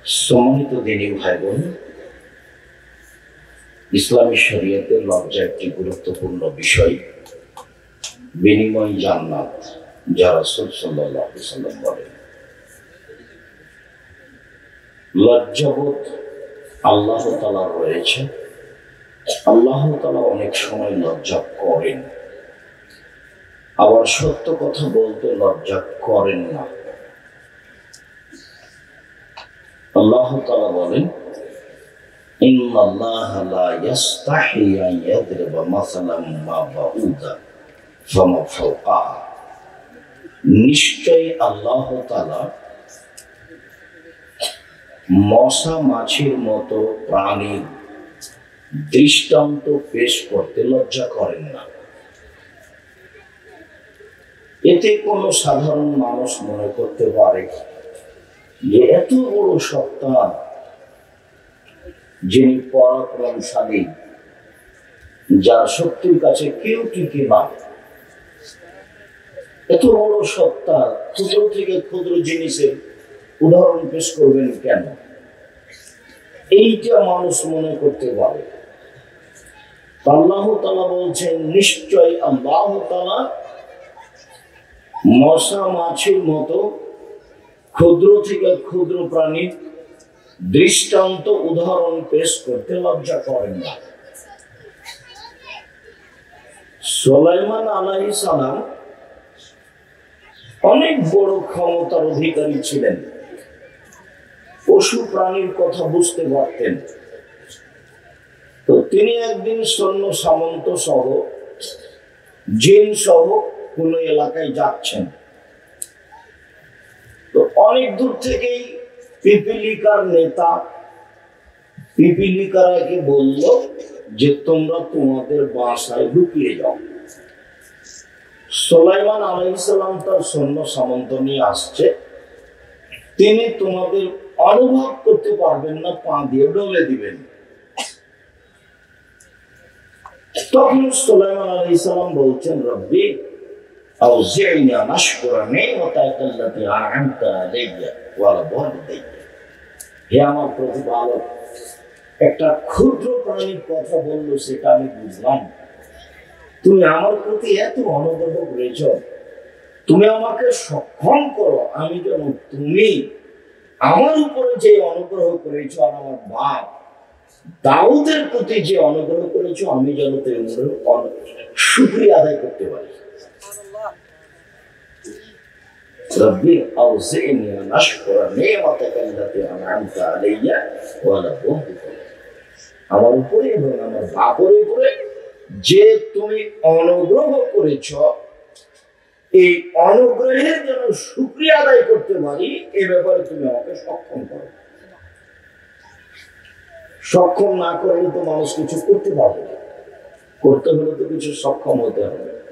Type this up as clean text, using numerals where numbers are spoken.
সম্মানিত দিনী ভাই বোন, ইসলামী শরীয়তের লজ্জা একটি গুরুত্বপূর্ণ বিষয়। বিনিময় জান্নাত, যা রাসূল সাল্লাল্লাহু আলাইহি ওয়াসাল্লাম বলেন। লজ্জাবোধ আল্লাহ তাআলার রয়েছে। আল্লাহ তাআলা অনেক সময় লজ্জা করেন, আবার সত্য কথা বলতে লজ্জা করেন না। আল্লাহ তাআলা বলেন, ইন্নাল্লাহা লা ইয়াস্তাহি আন ইয়াদরিবা মাসালাম মা বাউদা ফামা ফাওকাহা। নিশ্চয়ই আল্লাহ তাআলা মশা মাছির মতো প্রাণীর দৃষ্টান্ত পেশ করতে লজ্জা করেন না। এতে কোনো সাধারণ মানুষ মনে করতে পারে যে এত বড় সত্তা, যিনি পরাক্রমশালী, যার শক্তির কাছে কেউ টিকে না, এত বড় সত্তা ক্ষুদ্র থেকে ক্ষুদ্র জিনিসের উদাহরণ পেশ করবেন কেন? এইটা মানুষ মনে করতে পারে। আল্লাহ তাআলা বলছেন, নিশ্চয় আল্লাহ তাআলা মশা মাছির মতো ক্ষুদ্র থেকে ক্ষুদ্র প্রাণীর দৃষ্টান্ত উদাহরণ পেশ করতে লজ্জা করেন না। সুলাইমান আলাইহিস সালাম অনেক বড় ক্ষমতার অধিকারী ছিলেন। পশু প্রাণীর কথা বুঝতে পারতেন। তো তিনি একদিন সৈন্য সামন্ত সহ, জিন সহ কোন এলাকায় যাচ্ছেন। তো অনেক দূর থেকেই পিপিলিকার নেতা পিপিলিকারাকে বলল যে তোমরা তোমাদের বাসায় লুকিয়ে যাও। সুলাইমান আলাইহিস সালাম তার সৈন্য সামন্ত নিয়ে আসছে। তিনি তোমাদের অনুভব করতে পারবেন না, পা দিয়ে ডলে দিবেন। তখন সুলাইমান আলাইহিস সালাম বলছেন, রব্বি আউজি'নি আন আশকুরা নি'মাতাকা আল্লাতী আন'আমতা আলাইয়া ওয়া আলা ওয়ালিদাইয়া। হে আমার প্রতিপালক, একটা ক্ষুদ্র প্রাণীর কথা বললো, সেটা আমি বুঝলাম। তুমি আমার প্রতি এত অনুগ্রহ করেছ, তুমি আমাকে সক্ষম করো আমি যেন তুমি আমার উপরে যে অনুগ্রহ করেছ আর আমার বাপ দাউদের প্রতি যে অনুগ্রহ করেছ, আমি যেন শুকরিয়া আদায় করতে পারি। রব্বি আউজি'নি আন আশকুরা নি'মাতাকা আল্লাতী আন'আমতা আলাইয়া ওয়া আলা ওয়ালিদাইয়া। আমার উপরে এবং আমার বাপের উপরে যে তুমি অনুগ্রহ করেছ, এই অনুগ্রহের জন্য শুকরিয়া আদায় করতে পারি, এ ব্যাপারে তুমি আমাকে সক্ষম করো। সক্ষম না করলে তো মানুষ কিছু করতে পারবে না। করতে হলে তো কিছু সক্ষম হতে হবে।